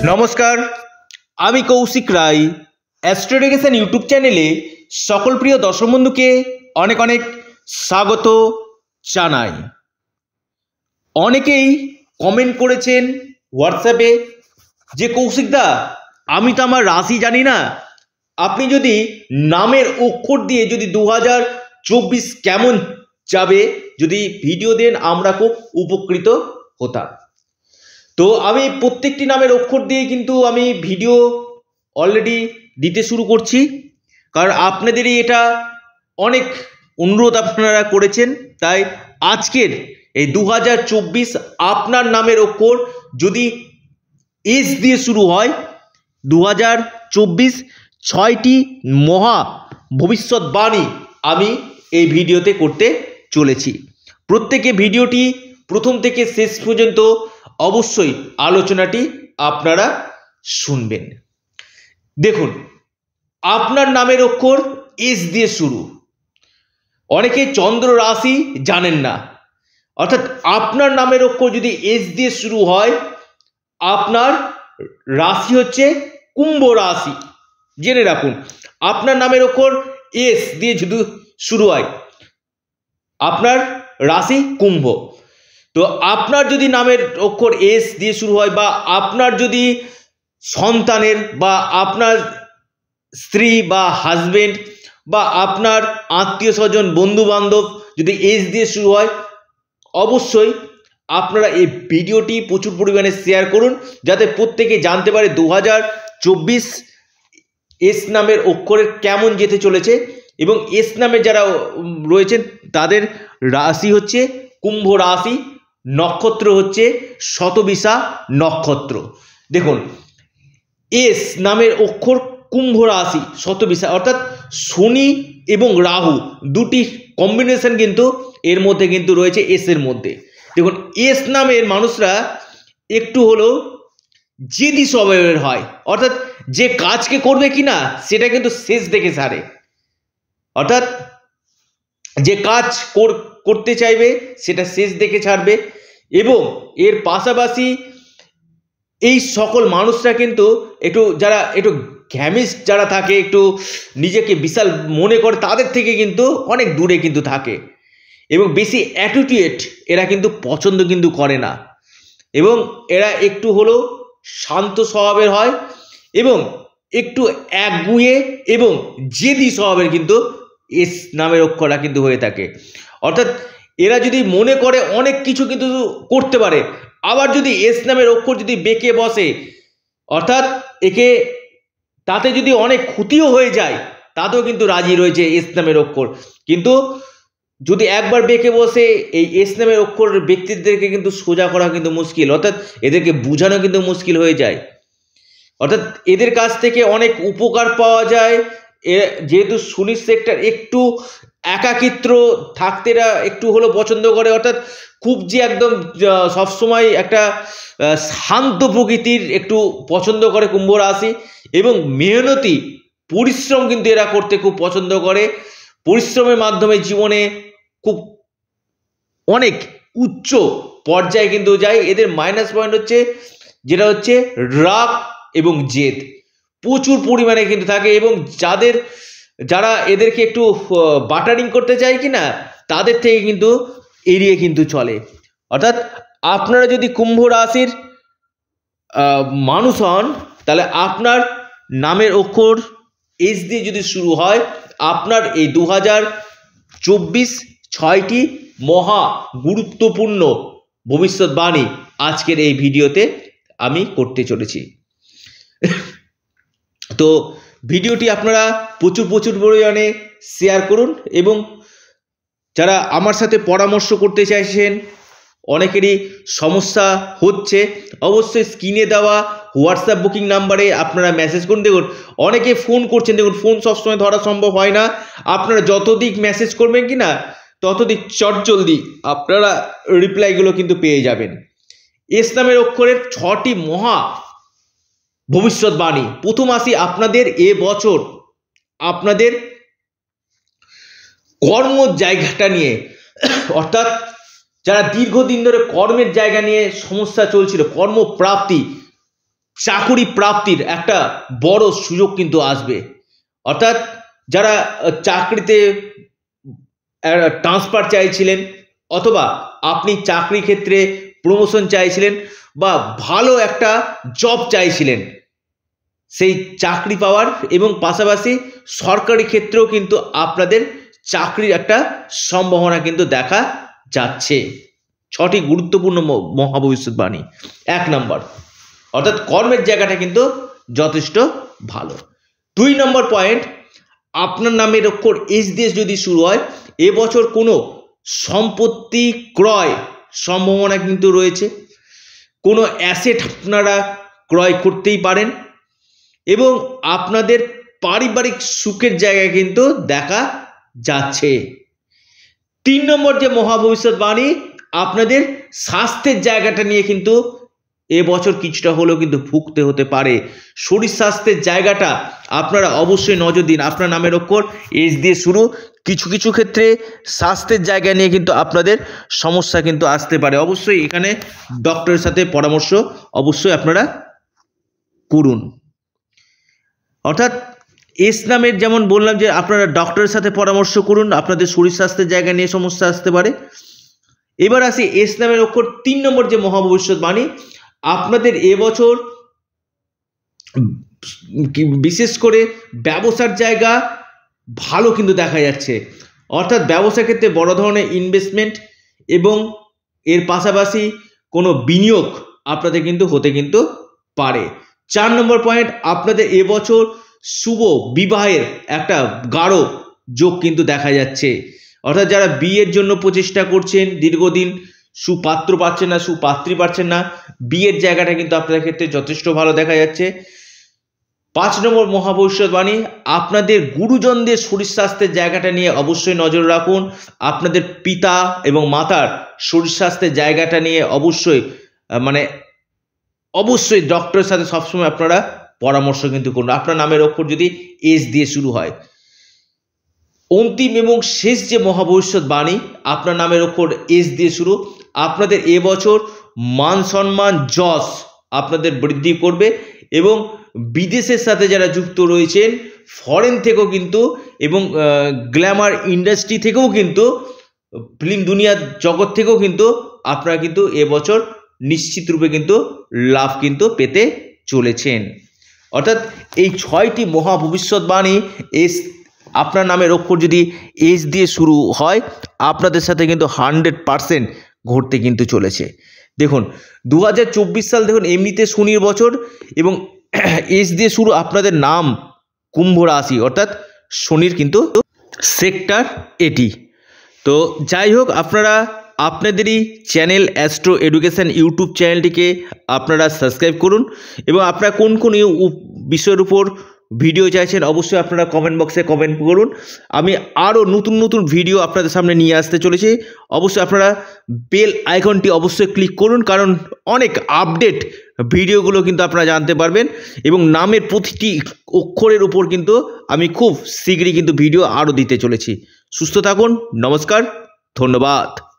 নমস্কার, আমি কৌশিক রায়। অ্যাস্ট্রোডিকেশন ইউটিউব চ্যানেলে সকল প্রিয় দর্শক বন্ধুকে অনেক অনেক স্বাগত জানাই। অনেকেই কমেন্ট করেছেন হোয়াটসঅ্যাপে যে কৌশিকদা, আমি তো আমার রাশি জানি না, আপনি যদি নামের অক্ষর দিয়ে যদি 2024 কেমন যাবে যদি ভিডিও দেন আমরা খুব উপকৃত হতাম। তো আমি প্রত্যেকটি নামের অক্ষর দিয়ে কিন্তু আমি ভিডিও অলরেডি দিতে শুরু করছি, কারণ আপনাদেরই এটা অনেক অনুরোধ আপনারা করেছেন। তাই আজকের এই 2024 আপনার নামের অক্ষর যদি এস দিয়ে শুরু হয়, 2024 6টি মহা ভবিষ্যৎবাণী আমি এই ভিডিওতে করতে চলেছি। প্রত্যেকে ভিডিওটি প্রথম থেকে শেষ পর্যন্ত অবশ্যই আলোচনাটি আপনারা শুনবেন। দেখুন, আপনার নামের অক্ষর এস দিয়ে শুরু। অনেকে চন্দ্র রাশি জানেন না, অর্থাৎ আপনার নামের অক্ষর যদি এস দিয়ে শুরু হয়, আপনার রাশি হচ্ছে কুম্ভ রাশি। জেনে রাখুন, আপনার নামের অক্ষর এস দিয়ে যদি শুরু হয়, আপনার রাশি কুম্ভ। তো আপনার যদি নামের অক্ষর এস দিয়ে শুরু হয়, বা আপনার যদি সন্তানের বা আপনার স্ত্রী বা হাজবেন্ড বা আপনার আত্মীয় স্বজন বন্ধু বান্ধব যদি এস দিয়ে শুরু হয়, অবশ্যই আপনারা এই ভিডিওটি প্রচুর পরিমাণে শেয়ার করুন, যাতে প্রত্যেকে জানতে পারে 2024 এস নামের অক্ষরের কেমন যেতে চলেছে। এবং এস নামে যারা রয়েছেন তাদের রাশি হচ্ছে কুম্ভ রাশি, নক্ষত্র হচ্ছে শতবিশা নক্ষত্র। দেখুন, এস নামের অক্ষর কুম্ভ রাশি শতবিশা, অর্থাৎ শনি এবং রাহু দুটি কম্বিনেশন কিন্তু এর মধ্যে কিন্তু রয়েছে এস এর মধ্যে। দেখুন, এস নামের মানুষরা একটু হলেও জেদি স্বভাবের হয়, অর্থাৎ যে কাজকে করবে কিনা সেটা কিন্তু শেষ দেখে ছাড়ে, অর্থাৎ যে কাজ করতে চাইবে সেটা শেষ দেখে ছাড়বে। এবং এর পাশাপাশি এই সকল মানুষরা কিন্তু একটু যারা একটু ঘ্যামিস্ট যারা থাকে, একটু নিজেকে বিশাল মনে করে, তাদের থেকে কিন্তু অনেক দূরে কিন্তু থাকে। এবং বেশি অ্যাটিটিউড এরা কিন্তু পছন্দ কিন্তু করে না, এবং এরা একটু হলেও শান্ত স্বভাবের হয় এবং একটু একগুঁয়ে এবং জেদি স্বভাবের কিন্তু এস নামের অক্ষরটা কিন্তু হয়ে থাকে। অর্থাৎ এরা যদি মনে করে অনেক কিছু কিন্তু করতে পারে, আবার যদি এস নামের অক্ষর যদি বেঁকে বসে, অর্থাৎ একে তাতে যদি অনেক ক্ষতিও হয়ে যায় তাতেও কিন্তু রাজি রয়েছে এস নামের অক্ষর। কিন্তু যদি একবার বেঁকে বসে, এই এস নামের অক্ষর ব্যক্তিদেরকে কিন্তু সোজা করা কিন্তু মুশকিল, অর্থাৎ এদেরকে বোঝানো কিন্তু মুশকিল হয়ে যায়। অর্থাৎ এদের কাছ থেকে অনেক উপকার পাওয়া যায়। যেহেতু শনি সেক্টর একটু একাকিত্ব থাকতে এরা একটু হলেও পছন্দ করে, অর্থাৎ খুব যে একদম সবসময় একটা শান্ত প্রকৃতির একটু পছন্দ করে কুম্ভ রাশি। এবং মেহনতি পরিশ্রম কিন্তু এরা করতে খুব পছন্দ করে। পরিশ্রমের মাধ্যমে জীবনে খুব অনেক উচ্চ পর্যায়ে কিন্তু যায়। এদের মাইনাস পয়েন্ট হচ্ছে যেটা হচ্ছে রাগ এবং জেদ প্রচুর পরিমাণে কিন্তু থাকে। এবং যারা এদেরকে একটু বাটারিং করতে চায় কিনা তাদের থেকে কিন্তু এড়িয়ে কিন্তু চলে। অর্থাৎ আপনারা যদি কুম্ভ রাশির মানুষ হন, তাহলে আপনার নামের অক্ষর এস দিয়ে যদি শুরু হয়, আপনার এই 2024 6টি মহা গুরুত্বপূর্ণ ভবিষ্যৎবাণী আজকের এই ভিডিওতে আমি করতে চলেছি। তো ভিডিওটি আপনারা প্রচুর পরিমাণে শেয়ার করুন। এবং যারা আমার সাথে পরামর্শ করতে চাইছেন, অনেকেরই সমস্যা হচ্ছে, অবশ্যই স্ক্রিনে দেওয়া হোয়াটসঅ্যাপ বুকিং নাম্বারে আপনারা মেসেজ করুন। দেখুন, অনেকে ফোন করছেন, দেখুন ফোন সবসময় ধরা সম্ভব হয় না। আপনারা যতদিক মেসেজ করবেন কিনা ততদিক চটজলদি আপনারা রিপ্লাইগুলো কিন্তু পেয়ে যাবেন। এস নামের অক্ষরের 6টি মহা ভবিষ্যৎবাণী। প্রথম আসি আপনাদের এ বছর আপনাদের কর্ম জায়গাটা নিয়ে, অর্থাৎ যারা দীর্ঘদিন ধরে কর্মের জায়গা নিয়ে সমস্যা চলছিল, কর্মপ্রাপ্তি চাকুরি প্রাপ্তির একটা বড় সুযোগ কিন্তু আসবে। অর্থাৎ যারা চাকরিতে ট্রান্সফার চাইছিলেন, অথবা আপনি চাকরি ক্ষেত্রে প্রমোশন চাইছিলেন, বা ভালো একটা জব চাইছিলেন, সেই চাকরি পাওয়ার এবং পাশাপাশি সরকারি ক্ষেত্রেও কিন্তু আপনাদের চাকরির একটা সম্ভাবনা কিন্তু দেখা যাচ্ছে। 6টি গুরুত্বপূর্ণ মহাভবিষ্যৎবাণী। 1 নম্বর, অর্থাৎ কর্মের জায়গাটা কিন্তু যথেষ্ট ভালো। 2 নম্বর পয়েন্ট, আপনার নামের অক্ষর এস দিয়ে যদি শুরু হয়, এবছর কোনো সম্পত্তি ক্রয় সম্ভাবনা কিন্তু রয়েছে। কোনো অ্যাসেট আপনারা ক্রয় করতেই পারেন এবং আপনাদের পারিবারিক সুখের জায়গা কিন্তু দেখা যাচ্ছে। 3 নম্বর যে মহাভবিষ্যৎবাণী, আপনাদের স্বাস্থ্যের জায়গাটা নিয়ে কিন্তু এবছর কিছুটা হলেও কিন্তু ভুগতে হতে পারে। শরীর স্বাস্থ্যের জায়গাটা আপনারা অবশ্যই নজর দিন। আপনার নামের অক্ষর এস দিয়ে শুরু, কিছু কিছু ক্ষেত্রে স্বাস্থ্যের জায়গা নিয়ে কিন্তু আপনাদের সমস্যা কিন্তু আসতে পারে। অবশ্যই এখানে ডক্টরের সাথে পরামর্শ অবশ্যই আপনারা করুন। অর্থাৎ এস নামের যেমন বললাম যে আপনারা ডক্টরের সাথে পরামর্শ করুন, আপনাদের শরীর স্বাস্থ্যের জায়গা নিয়ে সমস্যা আসতে পারে। এবার আসি এস নামের অক্ষর 3 নম্বর যে মহাভবিষ্যৎবাণী, আপনাদের এবছর বিশেষ করে ব্যবসার জায়গা ভালো কিন্তু দেখা যাচ্ছে। অর্থাৎ ব্যবসার ক্ষেত্রে বড় ধরনের ইনভেস্টমেন্ট এবং এর পাশাপাশি কোনো বিনিয়োগ আপনাদের কিন্তু হতে কিন্তু পারে। 4 নম্বর পয়েন্ট, আপনাদের এবছর শুভ বিবাহের একটা গাঢ় যোগ কিন্তু দেখা যাচ্ছে। অর্থাৎ যারা বিয়ের জন্য প্রচেষ্টা করছেন, দীর্ঘদিন সুপাত্র পাচ্ছেন না, সুপাত্রী পাচ্ছেন না, বিয়ের জায়গাটা কিন্তু আপনাদের ক্ষেত্রে যথেষ্ট ভালো দেখা যাচ্ছে। 5 নম্বর মহাভবিষ্যৎবাণী, আপনাদের গুরুজনদের শরীর স্বাস্থ্যের জায়গাটা নিয়ে অবশ্যই নজর রাখুন। আপনাদের পিতা এবং মাতার শরীর স্বাস্থ্যের জায়গাটা নিয়ে অবশ্যই ডক্টরের সাথে সবসময় আপনারা পরামর্শ কিন্তু করুন। আপনার নামের অক্ষর যদি এস দিয়ে শুরু হয়। অন্তিম এবং শেষ যে মহাভবিষ্যৎবাণী, আপনার নামের অক্ষর এস দিয়ে শুরু, আপনাদের এবছর মান সম্মান যশ আপনাদের বৃদ্ধি করবে এবং বিদেশের সাথে যারা যুক্ত রয়েছেন, ফরেন থেকেও কিন্তু এবং গ্ল্যামার ইন্ডাস্ট্রি থেকেও কিন্তু, ফিল্ম দুনিয়ার জগৎ থেকেও কিন্তু আপনারা কিন্তু এবছর নিশ্চিত রূপে কিন্তু লাভ কিন্তু পেতে চলেছেন। অর্থাৎ এই 6টি মহাভবিষ্যৎবাণী এস, আপনার নামের অক্ষর যদি এস দিয়ে শুরু হয়, আপনাদের সাথে কিন্তু 100% ঘটতে কিন্তু চলেছে। দেখুন 2024 সাল দেখুন এমনিতে শনির বছর এবং এস দিয়ে শুরু, আপনাদের নাম কুম্ভ রাশি, অর্থাৎ শনির কিন্তু সেক্টর এটি। তো যাই হোক, আপনারা আপনাদেরই চ্যানেল অ্যাস্ট্রো এডুকেশন ইউটিউব চ্যানেলটিকে আপনারা সাবস্ক্রাইব করুন এবং আপনারা কোন কোন বিষয়ের উপর ভিডিও চাইছেন অবশ্যই আপনারা কমেন্ট বক্সে কমেন্ট করুন। আমি আরও নতুন নতুন ভিডিও আপনাদের সামনে নিয়ে আসতে চলেছি। অবশ্যই আপনারা বেল আইকনটি অবশ্যই ক্লিক করুন, কারণ অনেক আপডেট ভিডিওগুলো কিন্তু আপনারা জানতে পারবেন এবং নামের প্রতিটি অক্ষরের উপর কিন্তু আমি খুব শীঘ্রই কিন্তু ভিডিও আরও দিতে চলেছি। সুস্থ থাকুন, নমস্কার, ধন্যবাদ।